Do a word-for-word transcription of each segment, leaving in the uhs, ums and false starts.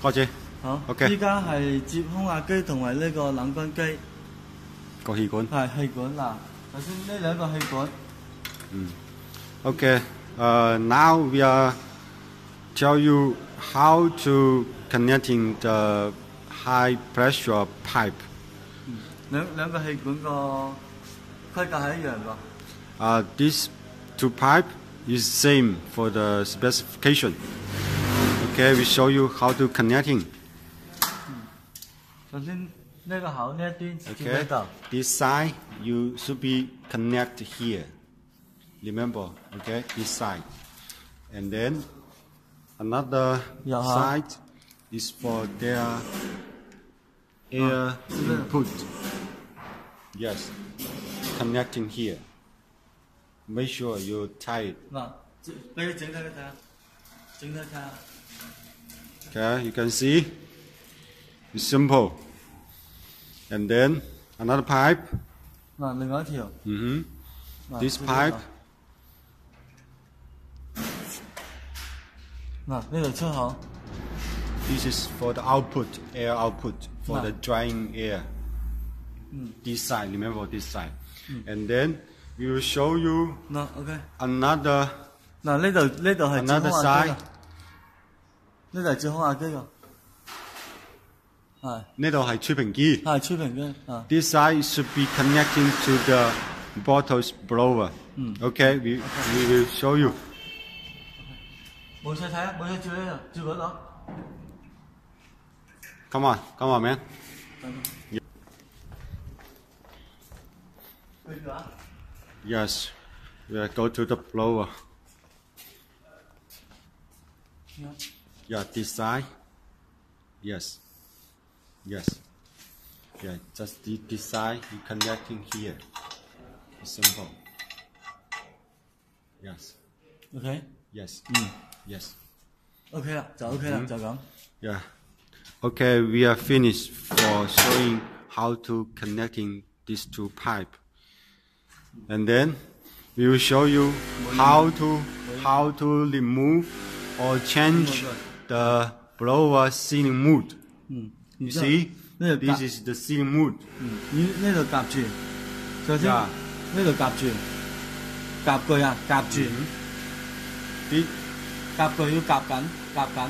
開始。 好。 OK。 依家係接空壓機同埋呢個冷軍機。 個氣管。 係氣管嗱，首先呢兩個氣管。 嗯。Okay. Uh, now we are tell you how to connecting the high pressure pipe. 嗯。兩兩個氣管個規格係一樣㗎。 Uh, these two pipe is same for the specification. Okay, we show you how to connecting. 首先呢個口呢一端接喺 Okay, 度。 this side you should be connect here. Remember, okay, this side, and then another Yeah. side is for their air input. Yes, connecting here. Make sure you tie it. 嗱，俾佢整體佢睇下，整體睇下。 Okay, you can see. It's simple. And then another pipe. 嗱，另外一條。 Mm-hmm. 嗱 This pipe. 嗱，呢度出口。 This is for the output, air output, for the drying air. Mm. This side, remember this side. And then we will show you 嗱 ，OK。 another 嗱，呢度呢度係接 another 空壓機 side. 㗎，呢度係接空壓機㗎，係呢度係吹瓶機。 係吹瓶機啊。 This side should be connecting to the bottles blower. Mm. Okay, we we will show you. 冇錯睇啊，冇錯照呢度，照嗰度。 Come on, come on, man. Yes, we will go to the blower. Yeah. Yeah, this side. Yes. Yes. Yeah, just the, this side, you connecting here. It's simple. Yes. OK。 Yes. Mm. Yes. OK 啦，就 OK 啦，就咁。 Yeah. Okay, we are finished for showing how to connecting these two pipe. And then we will show you how to how to remove or change the blower sealing mood. You see, this is the sealing mood. 嗯，呢度夾住，首先呢度夾住，夾具啊，夾住， 啲夾具要夾緊，夾緊，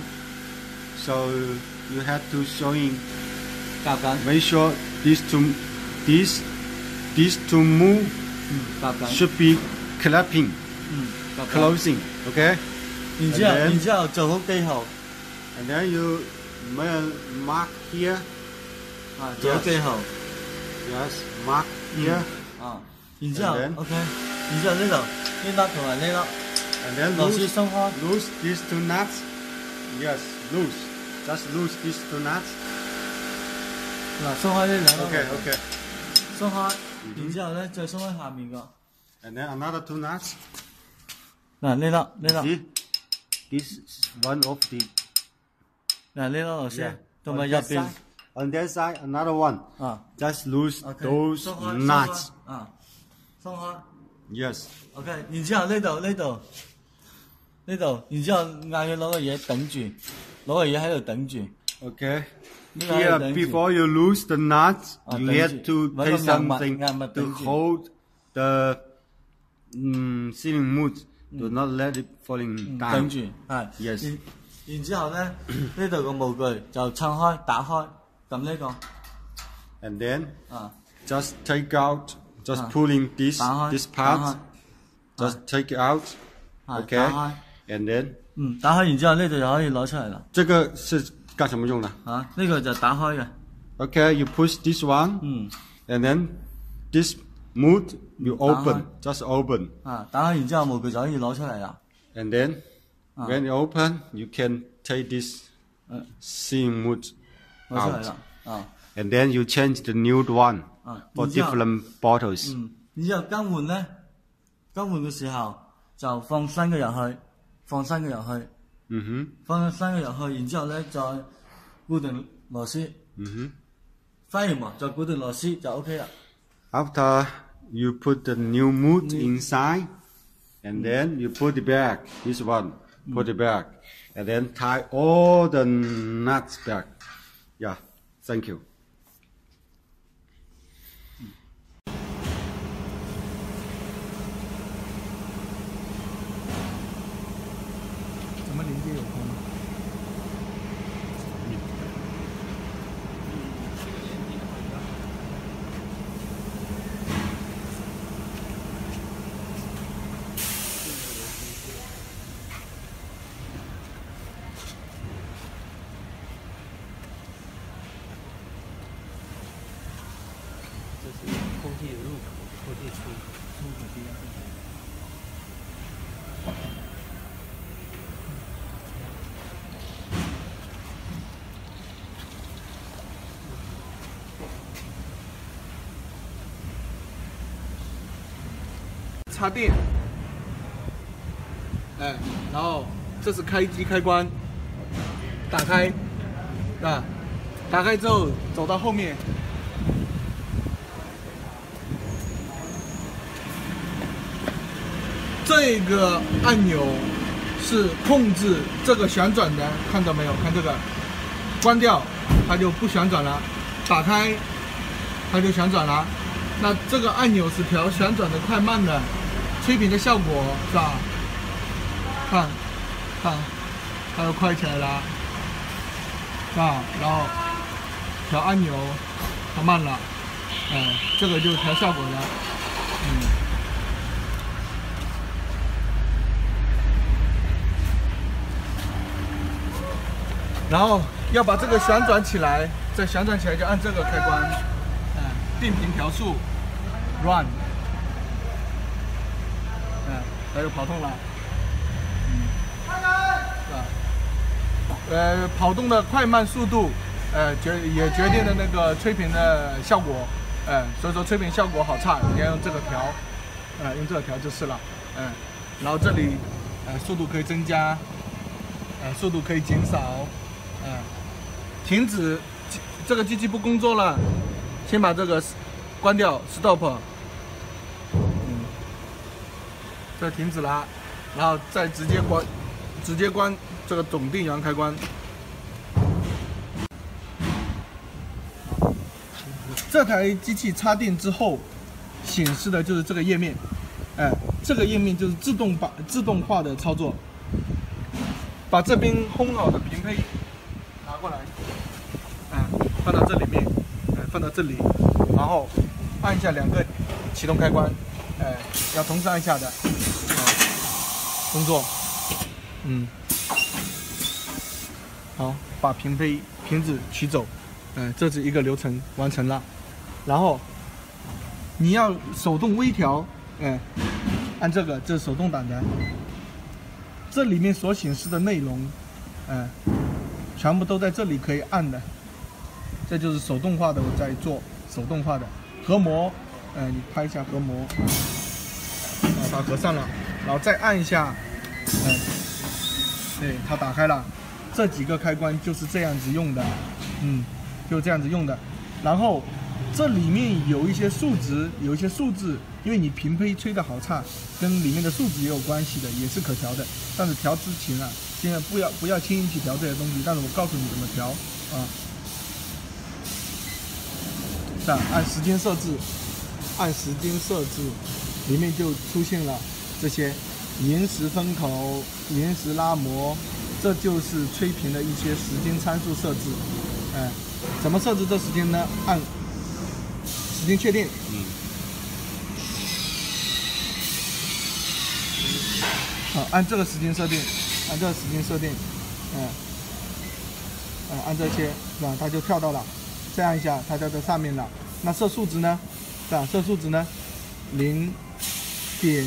So you have to showing 夾緊， make sure these two these these two move 嗯，夾緊， should be clapping, 嗯，夾緊。 closing. Okay. 然之後， And then- 然之後做好記號， And then you ma- mark here. 啊，做好記號， Yes, mark here. 啊，然之後 And then- OK，然之後呢度呢粒同埋呢粒。 And then 螺絲 loose, 鬆開， loose these two nuts. Yes, loose. Just loose these two nuts. 嗱鬆開呢兩粒， Okay, okay. 鬆開，然之後咧再鬆開下面個， And then another two nuts. 嗱呢粒呢粒， See? This is one of the. 嗱呢粒螺絲 Yeah.， 同 On 埋入 that 邊 side, on that side, another one. 啊 Just loose ，OK， those 鬆開 nuts. 鬆開啊，鬆開 Yes. ，OK，然之後呢度呢度呢度，然之後嗌佢攞個嘢頂住，攞個嘢喺度頂住。 Okay. 呢個 Here, 喺度頂住 before you lose the nuts, Ah, you 頂 have 住 to 揾 take 個硬物 something 硬物 to 頂住 hold the mm, sealing mood. Do not let it falling 頂 down. 住，係。 Yes. 然然之後咧，呢度個模具就撐開打開，撳呢個 And then 啊。 just take out, just Ah. pulling this 打開 this 打 part. 開 Just take it out. 係 Okay. 打開， And then 嗯，打開然之後呢度就可以攞出嚟啦。 這個是幹什麼用的？ 嚇，呢個就打開嘅。 Okay, you push this one, 嗯， and then this mood you 打 open, just open. 啊，打開然之後模具就可以攞出嚟啦。 And then Ah. when you open, you can take this 嗯， sealing mood 攞出嚟 out. 啦。啊， And then you change the new one 啊， for 然之後 different bottles. 嗯，然之後更換咧，更換嘅時候就放新嘅入去，放新嘅入去， Mm-hmm. 放新嘅入去，然之後咧再固定螺絲， Mm-hmm. 翻完模再固定螺絲就 OK 啦。 After you put the new mood inside, and then you put it back, this one, put it back, and then tie all the nuts back. Yeah, thank you. 怎么连接有空？ 这是空气入口，空气出出口地方。 插电，哎，然后这是开机开关，打开，啊，打开之后走到后面，这个按钮是控制这个旋转的，看到没有？看这个，关掉它就不旋转了，打开它就旋转了。那这个按钮是调旋转的快慢的。 吹平的效果是吧？看，看，它又快起来了，是吧？然后调按钮，它慢了，哎，这个就是调效果的，嗯。然后要把这个旋转起来，再旋转起来就按这个开关，哎，定频调速 ，run。 嗯，它就跑动了，嗯，是吧？呃，跑动的快慢速度，呃，决也决定了那个吹平的效果，呃，所以说吹平效果好差，你要用这个调，呃，用这个调就是了，嗯、呃，然后这里，呃，速度可以增加，呃，速度可以减少，呃，停止，这个机器不工作了，先把这个关掉 ，stop。 这停止了，然后再直接关，直接关这个总定阳开关。这台机器插电之后，显示的就是这个页面，哎，这个页面就是自动把自动化的操作。把这边烘好的平胚拿过来，哎，放到这里面，哎，放到这里，然后按一下两个启动开关。 哎，要同时按下的，哎，工作，嗯，好，把平胚瓶子取走，哎，这是一个流程完成了，然后你要手动微调，哎，按这个，这是手动挡的，这里面所显示的内容，哎，全部都在这里可以按的，这就是手动化的我在做手动化的合模。 呃，你拍一下合模，把它合上了，然后再按一下，嗯，对，它打开了。这几个开关就是这样子用的，嗯，就这样子用的。然后这里面有一些数值，有一些数字，因为你平胚吹的好差，跟里面的数值也有关系的，也是可调的。但是调之前啊，现在不要不要轻易去调这些东西，但是我告诉你怎么调啊。这样按时间设置。 按时间设置，里面就出现了这些延时分口、延时拉模，这就是吹平的一些时间参数设置。哎，怎么设置这时间呢？按时间确定，嗯，好，按这个时间设定，按这个时间设定，嗯，嗯，按这些是吧？它就跳到了，再按一下，它就在上面了。那设数值呢？ 是吧？这数值呢，零点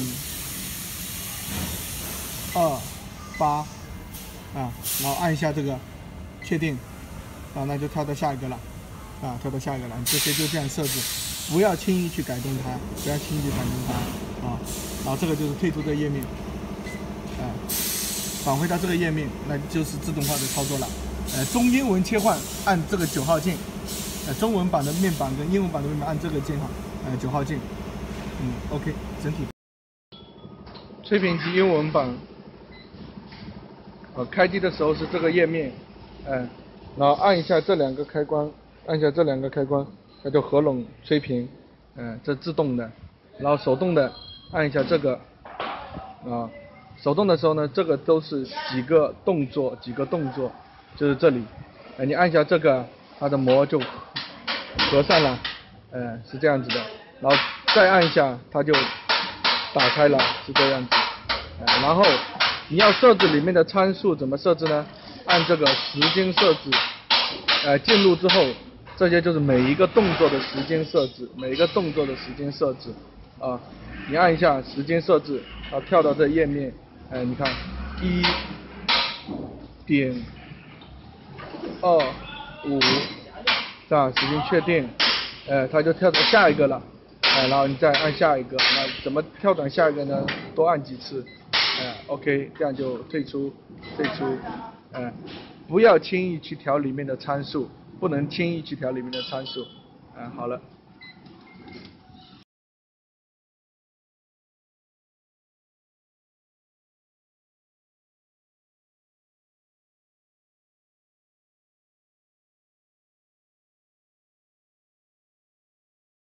二八啊，然后按一下这个确定啊，那就跳到下一个了啊，跳到下一个了。这些就这样设置，不要轻易去改动它，不要轻易去改动它啊。然后这个就是退出这个页面啊，返回到这个页面，那就是自动化的操作了。呃，中英文切换按这个九号键，呃，中文版的面板跟英文版的面板按这个键号。 呃，九号键，嗯 ，OK， 整体。吹平机英文版呃，开机的时候是这个页面，哎、呃，然后按一下这两个开关，按一下这两个开关，它就合拢吹平，嗯、呃，这自动的，然后手动的按一下这个，啊，手动的时候呢，这个都是几个动作，几个动作，就是这里，哎、呃，你按一下这个，它的膜就合上了，呃，是这样子的，然后再按一下，它就打开了，是这样子，呃，然后你要设置里面的参数怎么设置呢？按这个时间设置，呃，进入之后，这些就是每一个动作的时间设置，每一个动作的时间设置，啊，你按一下时间设置，啊，跳到这页面，呃，你看一点二五，这样时间确定，呃，它就跳到下一个了，呃，然后你再按下一个，那怎么跳转下一个呢？多按几次，呃 ，OK， 这样就退出，退出，呃，不要轻易去调里面的参数，不能轻易去调里面的参数，呃，好了。